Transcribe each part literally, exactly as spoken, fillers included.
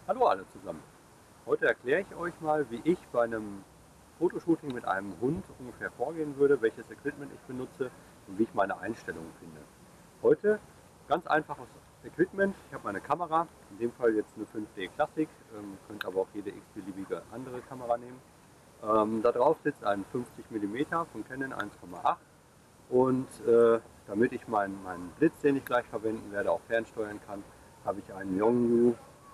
Hallo alle zusammen. Heute erkläre ich euch mal, wie ich bei einem Fotoshooting mit einem Hund ungefähr vorgehen würde, welches Equipment ich benutze und wie ich meine Einstellungen finde. Heute ganz einfaches Equipment. Ich habe meine Kamera, in dem Fall jetzt eine fünf D Classic, ähm, könnt aber auch jede x-beliebige andere Kamera nehmen. Ähm, da drauf sitzt ein fünfzig Millimeter von Canon eins Komma acht und äh, damit ich meinen, meinen Blitz, den ich gleich verwenden werde, auch fernsteuern kann, habe ich einen Yongnuo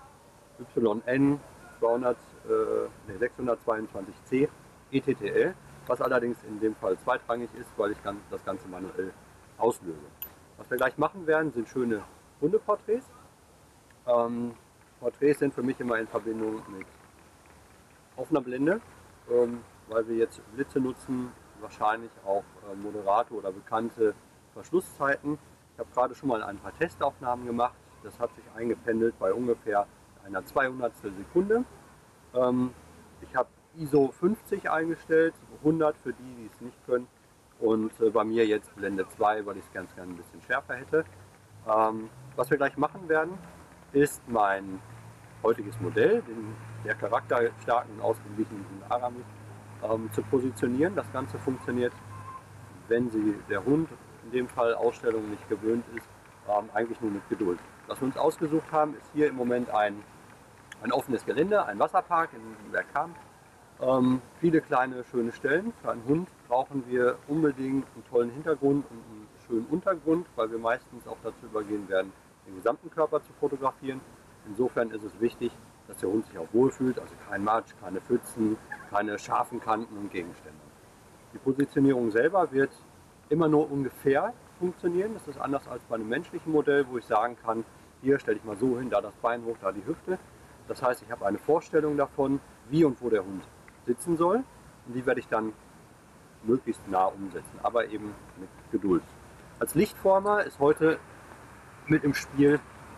Y N zweihundert, äh, nee, sechshundertzweiundzwanzig C E T T L, was allerdings in dem Fall zweitrangig ist, weil ich das Ganze manuell auslöse. Was wir gleich machen werden, sind schöne Hundeporträts. Ähm, Porträts sind für mich immer in Verbindung mit offener Blende, ähm, weil wir jetzt Blitze nutzen, wahrscheinlich auch äh, moderate oder bekannte Verschlusszeiten. Ich habe gerade schon mal ein paar Testaufnahmen gemacht. Das hat sich eingependelt bei ungefähr einer zweihundertstel Sekunde. Ähm, ich habe I S O fünfzig eingestellt, hundert für die, die es nicht können. Und äh, bei mir jetzt Blende zwei, weil ich es ganz gerne ein bisschen schärfer hätte. Ähm, was wir gleich machen werden, ist mein heutiges Modell, den sehr charakterstarken und ausgeglichenen Aramis, ähm, zu positionieren. Das Ganze funktioniert, wenn Sie der Hund in dem Fall Ausstellungen nicht gewöhnt ist, ähm, eigentlich nur mit Geduld. Was wir uns ausgesucht haben, ist hier im Moment ein, ein offenes Gelände, ein Wasserpark in Bergkamp. Ähm, viele kleine schöne Stellen. Für einen Hund brauchen wir unbedingt einen tollen Hintergrund und einen schönen Untergrund, weil wir meistens auch dazu übergehen werden, den gesamten Körper zu fotografieren. Insofern ist es wichtig, dass der Hund sich auch wohlfühlt, also kein Matsch, keine Pfützen, keine scharfen Kanten und Gegenstände. Die Positionierung selber wird immer nur ungefähr funktionieren. Das ist anders als bei einem menschlichen Modell, wo ich sagen kann, hier stelle ich mal so hin, da das Bein hoch, da die Hüfte. Das heißt, ich habe eine Vorstellung davon, wie und wo der Hund sitzen soll, und die werde ich dann möglichst nah umsetzen, aber eben mit Geduld. Als Lichtformer ist heute mit im Spiel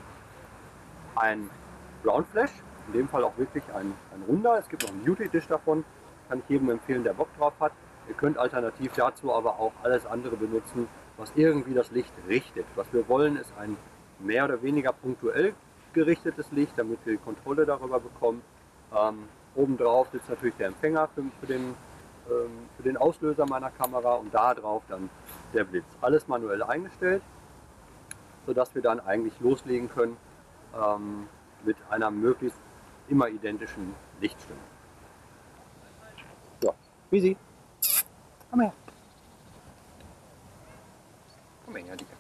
ein Round Flash, in dem Fall auch wirklich ein, ein runder. Es gibt noch einen Beauty Dish davon, kann ich jedem empfehlen, der Bock drauf hat. Ihr könnt alternativ dazu aber auch alles andere benutzen, was irgendwie das Licht richtet. Was wir wollen, ist ein mehr oder weniger punktuell gerichtetes Licht, damit wir die Kontrolle darüber bekommen. Ähm, obendrauf sitzt natürlich der Empfänger für, für, den, ähm, für den Auslöser meiner Kamera und da drauf dann der Blitz. Alles manuell eingestellt, sodass wir dann eigentlich loslegen können ähm, mit einer möglichst immer identischen Lichtstimmung. So, Misi, komm her. Komm her, Dicker.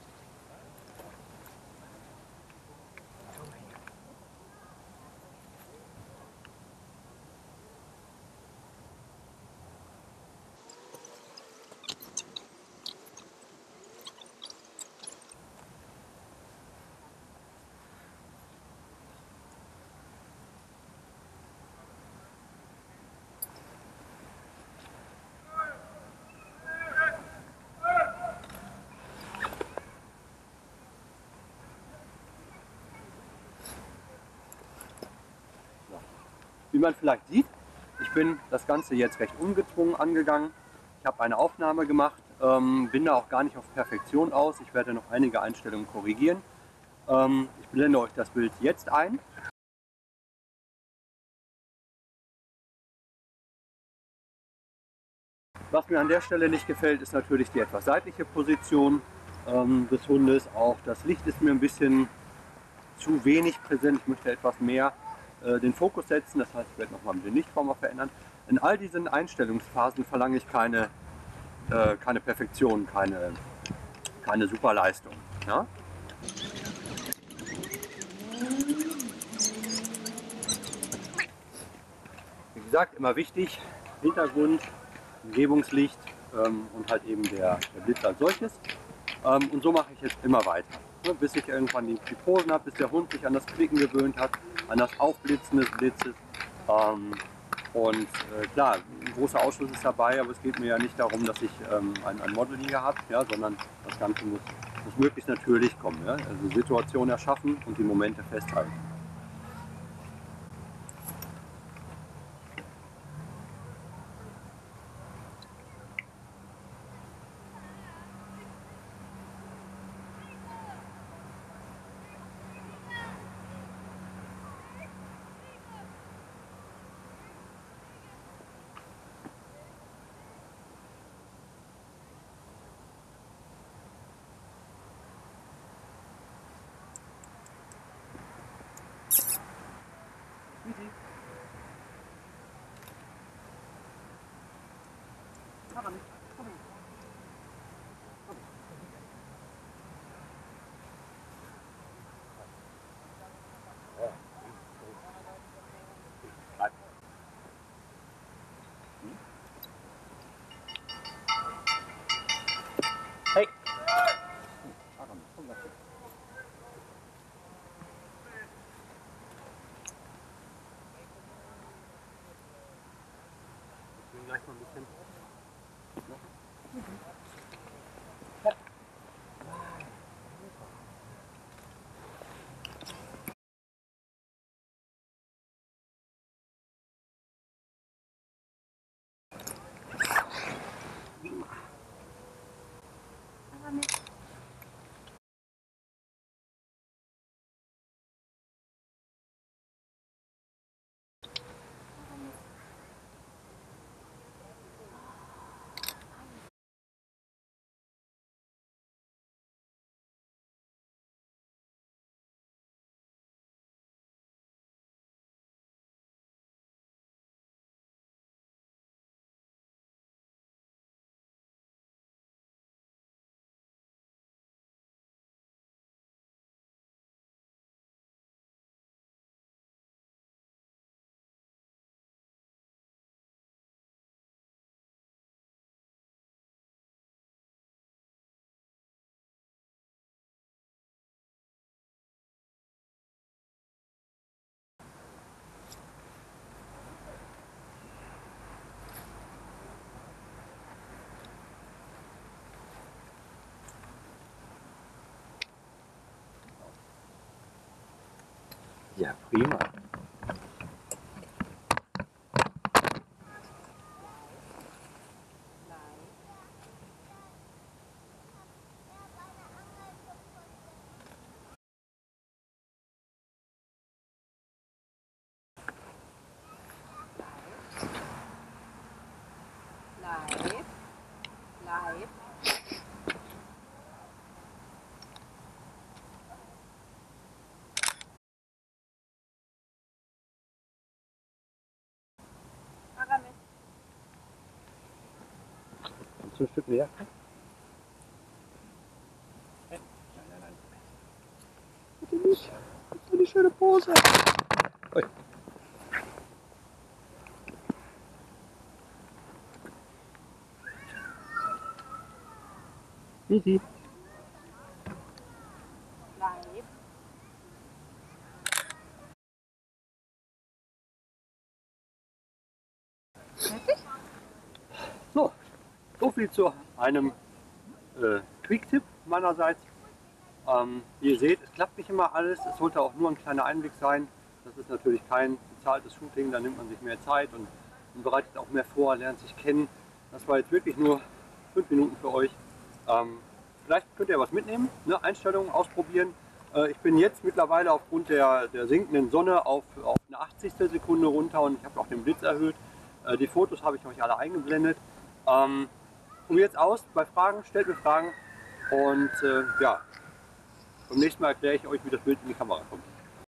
Wie man vielleicht sieht, ich bin das Ganze jetzt recht ungezwungen angegangen. Ich habe eine Aufnahme gemacht, ähm, bin da auch gar nicht auf Perfektion aus. Ich werde noch einige Einstellungen korrigieren. Ähm, ich blende euch das Bild jetzt ein. Was mir an der Stelle nicht gefällt, ist natürlich die etwas seitliche Position ähm, des Hundes. Auch das Licht ist mir ein bisschen zu wenig präsent. Ich möchte etwas mehr äh, den Fokus setzen. Das heißt, ich werde nochmal den Lichtformer verändern. In all diesen Einstellungsphasen verlange ich keine, äh, keine Perfektion, keine, keine Superleistung. Ja? Wie gesagt, immer wichtig, Hintergrund, Umgebungslicht ähm, und halt eben der, der Blitz als solches. Ähm, und so mache ich jetzt immer weiter, ne, bis ich irgendwann die, die Posen habe, bis der Hund sich an das Klicken gewöhnt hat, an das Aufblitzen des Blitzes. Ähm, und äh, klar, ein großer Ausschuss ist dabei, aber es geht mir ja nicht darum, dass ich ähm, ein, ein Model hier habe, ja, sondern das Ganze muss, muss möglichst natürlich kommen. Ja? Also Situationen erschaffen und die Momente festhalten. Easy. Mach an. Komm her. Komm. Ja. Bleib. Hm? Hey! Aaron, komm gleich. Ich will gleich mal ein bisschen. Ja. Ja, prima. Bleib, bleib. Aramis. Kannst du ein Stück näher? Nein, nein, nein. Bitte nicht. Das ist eine schöne Pose. Ui. Easy. Bleib. Fertig? So, so viel zu einem äh, Quick-Tipp meinerseits. Ähm, wie ihr seht, es klappt nicht immer alles. Es sollte auch nur ein kleiner Einblick sein. Das ist natürlich kein bezahltes Shooting, da nimmt man sich mehr Zeit und, und bereitet auch mehr vor, lernt sich kennen. Das war jetzt wirklich nur fünf Minuten für euch. Ähm, vielleicht könnt ihr was mitnehmen, ne? Einstellungen ausprobieren. Äh, ich bin jetzt mittlerweile aufgrund der, der sinkenden Sonne auf, auf eine achtzigstel Sekunde runter und ich habe auch den Blitz erhöht. Äh, die Fotos habe ich euch alle eingeblendet. Ähm, Probiert es aus, bei Fragen, stellt mir Fragen und äh, ja, beim nächsten Mal erkläre ich euch, wie das Bild in die Kamera kommt.